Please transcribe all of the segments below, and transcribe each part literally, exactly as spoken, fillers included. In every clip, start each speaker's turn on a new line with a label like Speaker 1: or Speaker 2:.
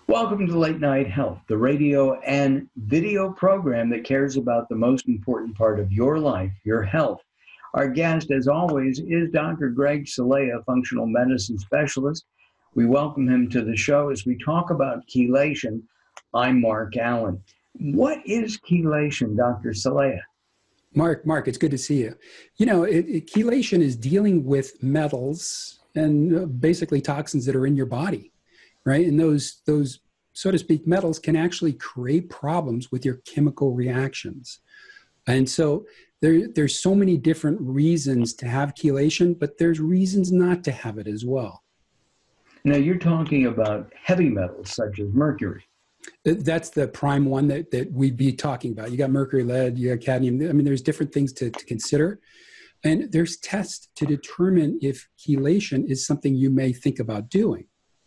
Speaker 1: Welcome to Late Night Health, the radio and video program that cares about the most important part of your life, your health. Our guest, as always, is Doctor Greg Celaya, functional medicine specialist. We welcome him to the show as we talk about chelation. I'm Mark Alyn. What is chelation, Doctor Celaya?
Speaker 2: Mark, Mark, it's good to see you. You know, it, it, chelation is dealing with metals and uh, basically toxins that are in your body, right? And those, those, so to speak, metals can actually create problems with your chemical reactions. And so there, there's so many different reasons to have chelation, but there's reasons not to have it as well.
Speaker 1: Now, you're talking about heavy metals such as mercury.
Speaker 2: That's the prime one that, that we'd be talking about. You got mercury, lead, you got cadmium. I mean, there's different things to, to consider. And there's tests to determine if chelation is something you may think about doing.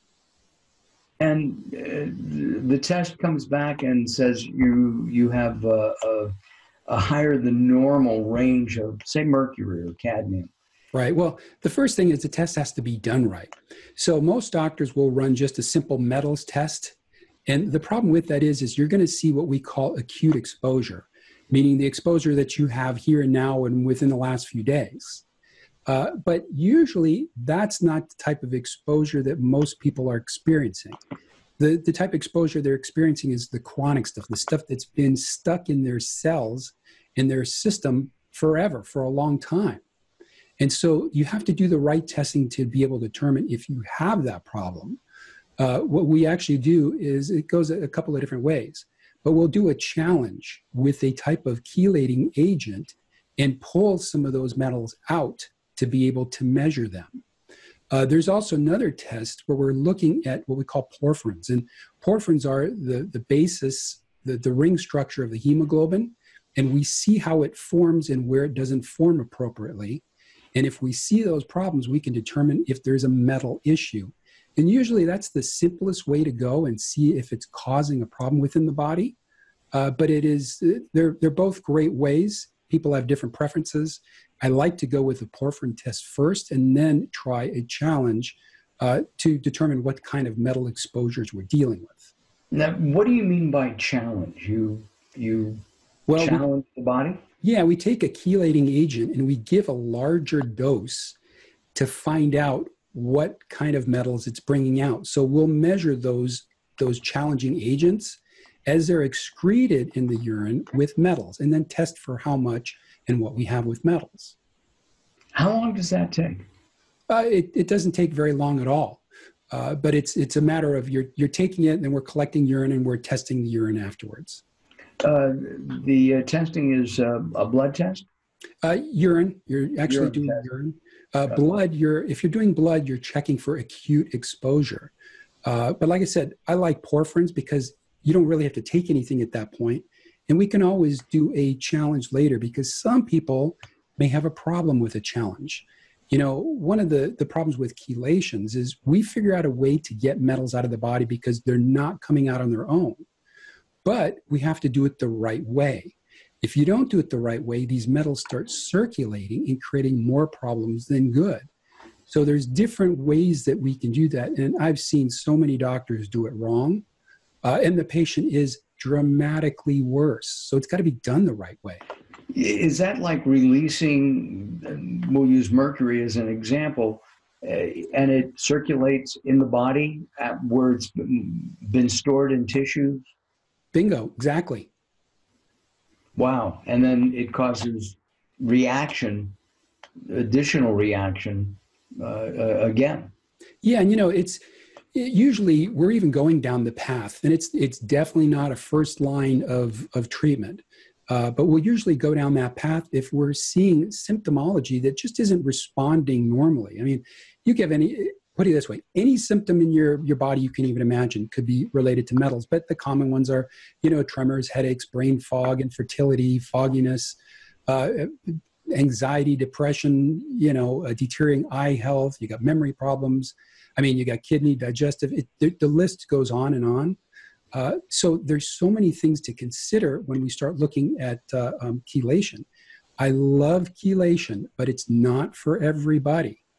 Speaker 1: And uh, the test comes back and says you you have a, a, a higher than normal range of, say, mercury or cadmium.
Speaker 2: Right. Well, the first thing is the test has to be done right. So most doctors will run just a simple metals test. And the problem with that is, is you're going to see what we call acute exposure, meaning the exposure that you have here and now and within the last few days. Uh, but usually that's not the type of exposure that most people are experiencing. The, the type of exposure they're experiencing is the chronic stuff, the stuff that's been stuck in their cells, in their system forever, for a long time. And so you have to do the right testing to be able to determine if you have that problem. Uh, what we actually do is it goes a couple of different ways, but we'll do a challenge with a type of chelating agent and pull some of those metals out to be able to measure them. Uh, there's also another test where we're looking at what we call porphyrins, and porphyrins are the, the basis, the, the ring structure of the hemoglobin, and we see how it forms and where it doesn't form appropriately. And if we see those problems, we can determine if there's a metal issue. And usually that's the simplest way to go and see if it's causing a problem within the body. Uh, but it is, they're, they're both great ways. People have different preferences. I like to go with the porphyrin test first and then try a challenge uh, to determine what kind of metal exposures we're dealing with.
Speaker 1: Now, what do you mean by challenge? You, you
Speaker 2: well,
Speaker 1: challenge we, the body?
Speaker 2: Yeah, we take a chelating agent and we give a larger dose to find out what kind of metals it's bringing out. So we'll measure those, those challenging agents as they're excreted in the urine with metals and then test for how much and what we have with metals.
Speaker 1: How long does that take?
Speaker 2: Uh, it, it doesn't take very long at all, uh, but it's, it's a matter of you're, you're taking it and then we're collecting urine and we're testing the urine afterwards.
Speaker 1: Uh, the uh, testing is uh, a blood test?
Speaker 2: Uh, urine, you're actually
Speaker 1: Urine
Speaker 2: doing
Speaker 1: test.
Speaker 2: urine. Uh, blood, you're, if you're doing blood, you're checking for acute exposure. Uh, but like I said, I like porphyrins because you don't really have to take anything at that point. And we can always do a challenge later because some people may have a problem with a challenge. You know, one of the, the problems with chelations is we figure out a way to get metals out of the body because they're not coming out on their own. But we have to do it the right way. If you don't do it the right way, these metals start circulating and creating more problems than good. So there's different ways that we can do that. And I've seen so many doctors do it wrong. Uh, and the patient is dramatically worse. So it's got to be done the right way.
Speaker 1: Is that like releasing, we'll use mercury as an example, uh, and it circulates in the body at where it's been, been stored in tissues?
Speaker 2: Bingo, exactly.
Speaker 1: Wow. And then it causes reaction, additional reaction uh, uh, again.
Speaker 2: Yeah, and you know, it's it, usually we're even going down the path, and it's it's definitely not a first line of, of treatment. Uh, but we'll usually go down that path if we're seeing symptomology that just isn't responding normally. I mean, you give any, put it this way, any symptom in your, your body you can even imagine could be related to metals, but the common ones are, you know, tremors, headaches, brain fog, infertility, fogginess, uh, anxiety, depression, you know, uh, deteriorating eye health, you got memory problems. I mean, you got kidney, digestive, it, the, the list goes on and on. Uh, so there's so many things to consider when we start looking at uh, um, chelation. I love chelation, but it's not for everybody.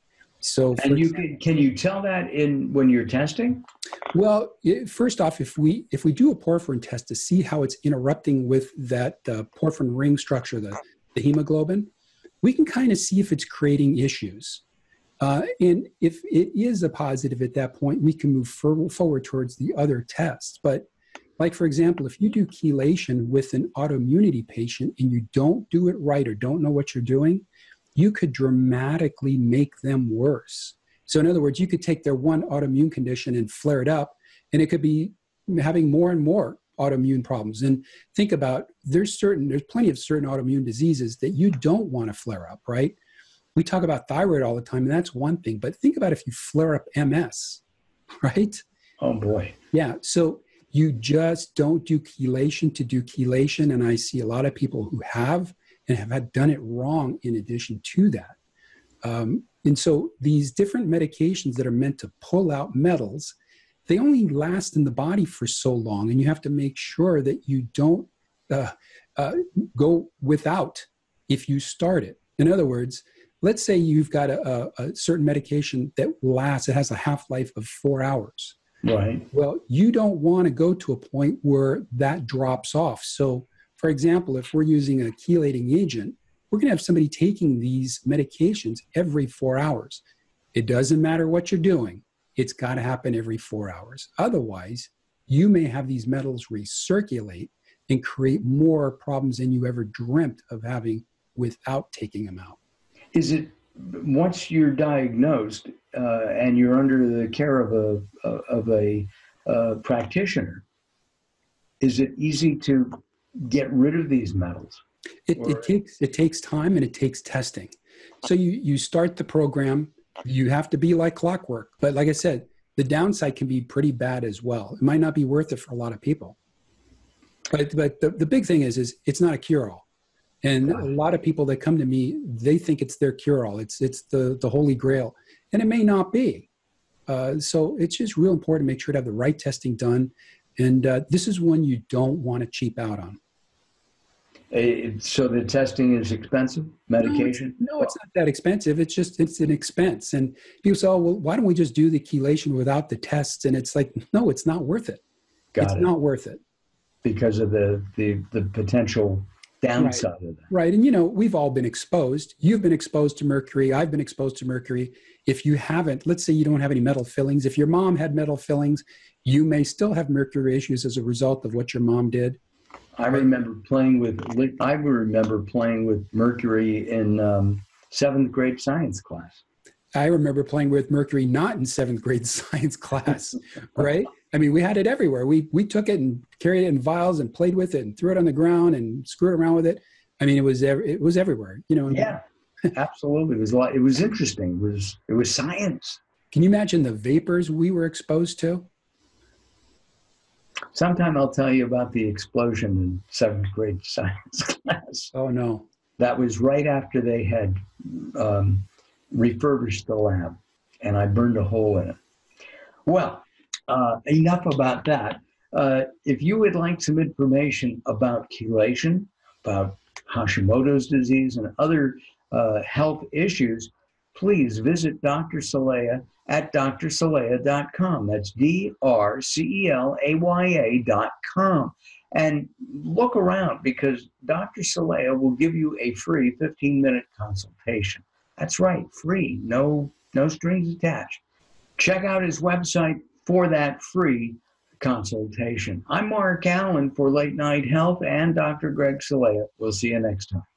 Speaker 2: So, for
Speaker 1: And you
Speaker 2: example,
Speaker 1: can can you tell that in when you're testing?
Speaker 2: well, it, first off, if we if we do a porphyrin test to see how it's interrupting with that uh, porphyrin ring structure, the, the hemoglobin, we can kind of see if it's creating issues. Uh, and if it is a positive at that point, we can move for, forward towards the other tests. But like, for example, if you do chelation with an autoimmunity patient and you don't do it right or don't know what you're doing, you could dramatically make them worse. So in other words, you could take their one autoimmune condition and flare it up, and it could be having more and more autoimmune problems. And think about, there's certain, there's plenty of certain autoimmune diseases that you don't want to flare up, right? We talk about thyroid all the time, and that's one thing, but think about if you flare up M S, right?
Speaker 1: Oh boy. Yeah.
Speaker 2: So you just don't do chelation to do chelation, and I see a lot of people who have and have had done it wrong in addition to that. Um, and so these different medications that are meant to pull out metals, they only last in the body for so long, and you have to make sure that you don't uh, uh, go without if you start it. In other words, let's say you've got a, a, a certain medication that lasts, it has a half-life of four hours.
Speaker 1: Right.
Speaker 2: Well, you don't want to go to a point where that drops off. So, for example, if we're using a chelating agent, we're going to have somebody taking these medications every four hours. It doesn't matter what you're doing. It's got to happen every four hours. Otherwise, you may have these metals recirculate and create more problems than you ever dreamt of having without taking them out.
Speaker 1: Is it, once you're diagnosed uh, and you're under the care of a of a uh, practitioner, is it easy to get rid of these metals?
Speaker 2: It, it takes it takes time and it takes testing. So you you start the program. You have to be like clockwork. But like I said, the downside can be pretty bad as well. It might not be worth it for a lot of people. But but the, the big thing is is it's not a cure-all. And a lot of people that come to me, they think it's their cure-all. It's it's the, the holy grail. And it may not be. Uh, so it's just real important to make sure to have the right testing done. And uh, this is one you don't want to cheap out on.
Speaker 1: Uh, so the testing is expensive, medication?
Speaker 2: No, it's, no, it's not that expensive. It's just, it's an expense. And people say, oh, well, why don't we just do the chelation without the tests? And it's like, no, it's not worth it.
Speaker 1: Got
Speaker 2: it's
Speaker 1: it.
Speaker 2: not worth it.
Speaker 1: Because of the, the, the potential downside
Speaker 2: right.
Speaker 1: of that.
Speaker 2: Right. And, you know, we've all been exposed. You've been exposed to mercury. I've been exposed to mercury. If you haven't, let's say you don't have any metal fillings. If your mom had metal fillings, you may still have mercury issues as a result of what your mom did.
Speaker 1: I remember playing with, I remember playing with mercury in um, seventh grade science class.
Speaker 2: I remember playing with mercury not in seventh grade science class, right? I mean, we had it everywhere. We we took it and carried it in vials and played with it and threw it on the ground and screwed around with it. I mean, it was ev- it was everywhere, you know.
Speaker 1: Yeah, absolutely. It was a lot, it was interesting. It was it was science.
Speaker 2: Can you imagine the vapors we were exposed to?
Speaker 1: Sometime I'll tell you about the explosion in seventh grade science class.
Speaker 2: Oh no,
Speaker 1: that was right after they had um, refurbished the lab, and I burned a hole in it. Well. Uh, enough about that. Uh, if you would like some information about chelation, about Hashimoto's disease and other uh, health issues, please visit Doctor Celaya at d r celaya dot com. That's D R C E L A Y A dot com. And look around, because Doctor Celaya will give you a free fifteen minute consultation. That's right, free, no, no strings attached. Check out his website for that free consultation. I'm Mark Alyn for Late Night Health and Doctor Greg Celaya. We'll see you next time.